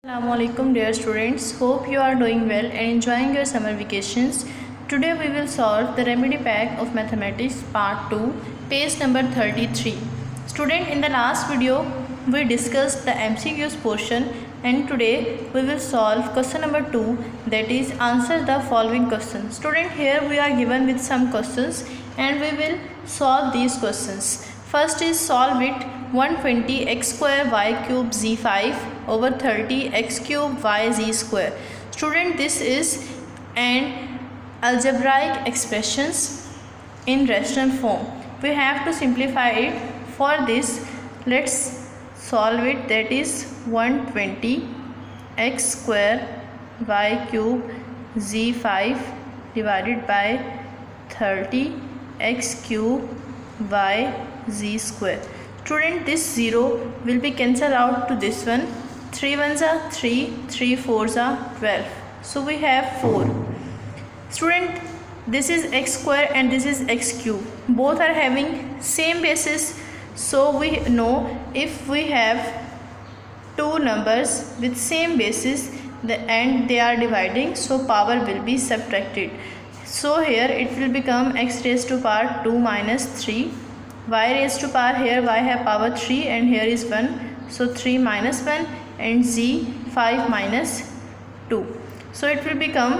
Assalamualaikum dear students, hope you are doing well and enjoying your summer vacations. Today we will solve the remedy pack of mathematics part 2, page number 33. Student, in the last video we discussed the MCQs portion and today we will solve question number 2, that is answer the following questions. Student, here we are given with some questions and we will solve these questions. First is solve it 120 x square y cube z5 over 30 x cube y z square. Student, this is an algebraic expressions in rational form. We have to simplify it. For this, let's solve it. That is 120 x square y cube z5 divided by 30 x cube y z square. Student, this 0 will be cancelled out to this one. 3 ones are 3, 3 fours are 12. So we have 4. Student, this is x square and this is x cube. Both are having same basis. So we know if we have two numbers with same basis and they are dividing, so power will be subtracted. So here it will become x raised to power 2 minus 3. Y raised to power, here y have power 3 and here is 1. So 3 minus 1 and z 5 minus 2. So it will become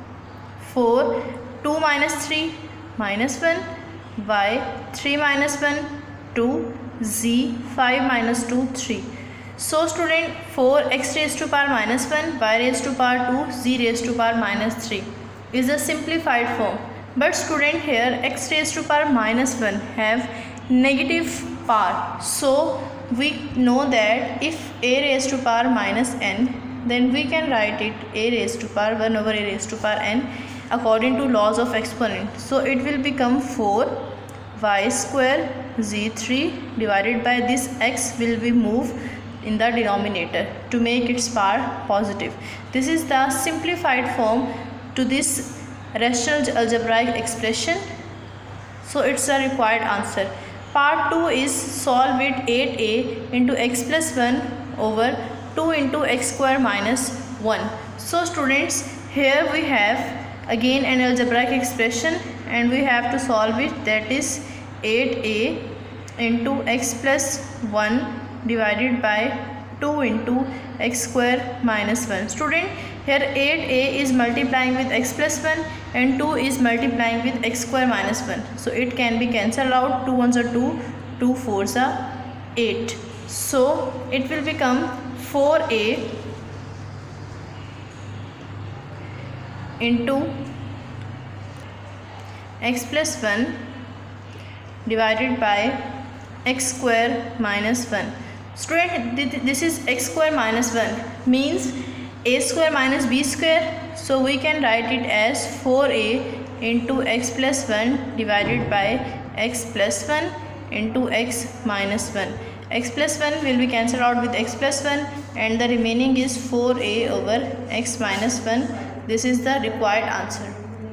4, 2 minus 3 minus 1, y 3 minus 1 2, z 5 minus 2 3. So student, 4 x raised to power minus 1, y raised to power 2, z raised to power minus 3 is a simplified form. But student, here x raised to power minus 1 have negative power. So we know that if a raised to power minus n, then we can write it a raised to power 1 over a raised to power n according to laws of exponent. So it will become 4 y square z3 divided by this x will be moved in the denominator to make its power positive. This is the simplified form to this rational algebraic expression. So it's a required answer. Part 2 is solve it 8a into x plus 1 over 2 into x square minus 1. So students, here we have again an algebraic expression and we have to solve it. That is 8a into x plus 1 divided by 2 into x square minus 1. Student, here 8a is multiplying with x plus 1 and 2 is multiplying with x square minus 1. So it can be cancelled out. 2 ones are 2, 2 fours are 8. So it will become 4a into x plus 1 divided by x square minus 1. Student, this is x square minus 1 means a square minus b square. So we can write it as 4a into x plus 1 divided by x plus 1 into x minus 1. X plus 1 will be cancelled out with x plus 1 and the remaining is 4a over x minus 1. This is the required answer.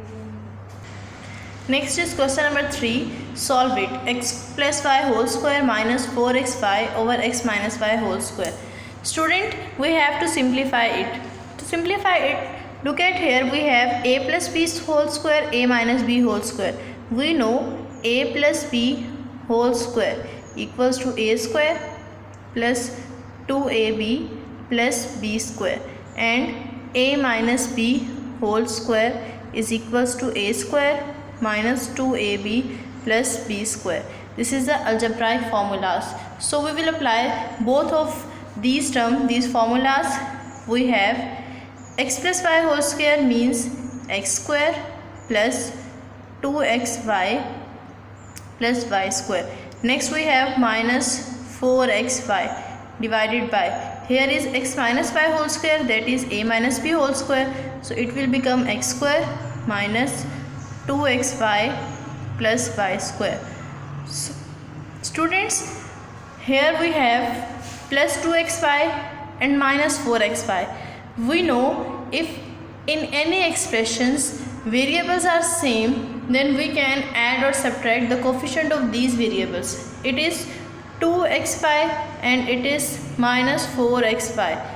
Next is question number 3. Solve it. X plus y whole square minus 4xy over x minus y whole square. Student, we have to simplify it. To simplify it, look at here, we have a plus b whole square, a minus b whole square. We know a plus b whole square equals to a square plus 2ab plus b square, and a minus b whole square is equals to a square minus 2ab plus b square. This is the algebraic formulas. So we will apply both of these terms, these formulas. We have x plus y whole square means x square plus 2xy plus y square. Next we have minus 4xy divided by, here is x minus y whole square, that is a minus b whole square. So it will become x square minus 2xy plus y square. So, students, here we have plus 2xy and minus 4xy. We know if in any expressions variables are same, then we can add or subtract the coefficient of these variables. It is 2xy and it is minus 4xy.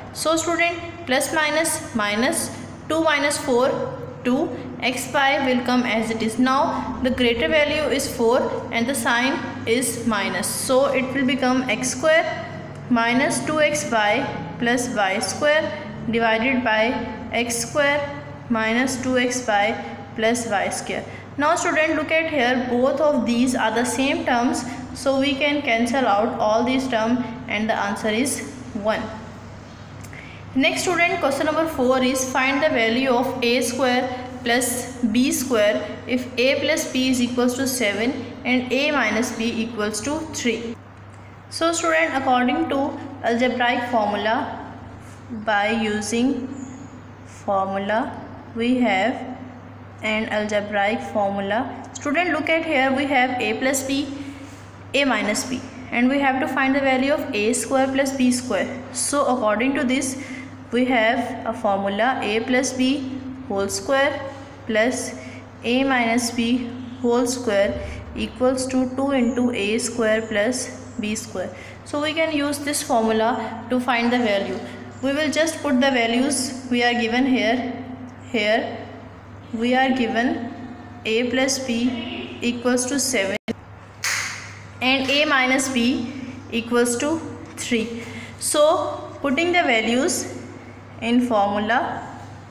So student, plus minus minus, 2 minus 4 2, x pi will come as it is. Now the greater value is 4 and the sign is minus, so it will become x square minus 2x pi plus y square divided by x square minus 2x pi plus y square. Now student, look at here, both of these are the same terms, so we can cancel out all these terms and the answer is 1. Next student, question number 4 is find the value of a square plus b square if a plus b is equals to 7 and a minus b equals to 3. So student, according to algebraic formula, by using formula we have an algebraic formula. Student, look at here, we have a plus b, a minus b, and we have to find the value of a square plus b square. So according to this, we have a formula a plus b whole square plus a minus b whole square equals to 2 into a square plus b square. So we can use this formula to find the value. We will just put the values we are given here. Here we are given a plus b equals to 7 and a minus b equals to 3. So putting the values in formula,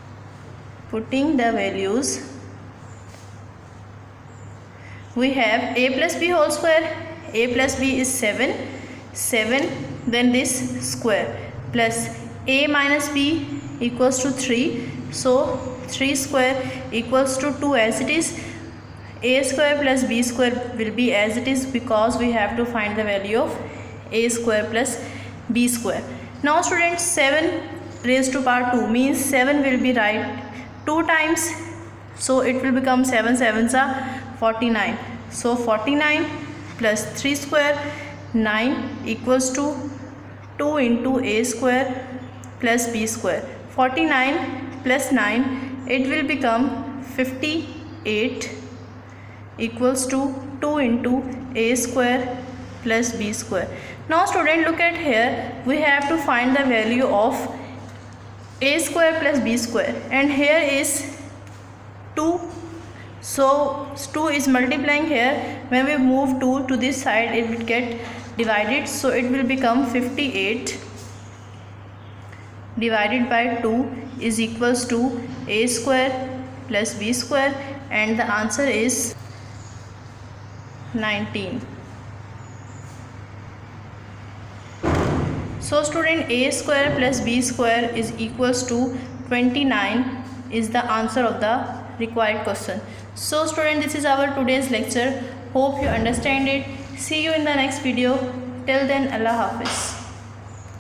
we have a plus b whole square, a plus b is 7, then this square, plus a minus b equals to 3, so 3 square equals to 2 as it is. A square plus b square will be as it is because we have to find the value of a square plus b square. Now students, 7 raised to power 2 means 7 will be right 2 times, so it will become 7 sevens are 49. So 49 plus 3 square 9 equals to 2 into a square plus b square. 49 plus 9, it will become 58 equals to 2 into a square plus b square. Now student, look at here, we have to find the value of a square plus b square, and here is 2, so 2 is multiplying here. When we move 2 to this side, it will get divided, so it will become 58 divided by 2 is equals to a square plus b square, and the answer is 19. So student, a square plus b square is equals to 29 is the answer of the required question. So student, this is our today's lecture. Hope you understand it. See you in the next video. Till then, Allah Hafiz.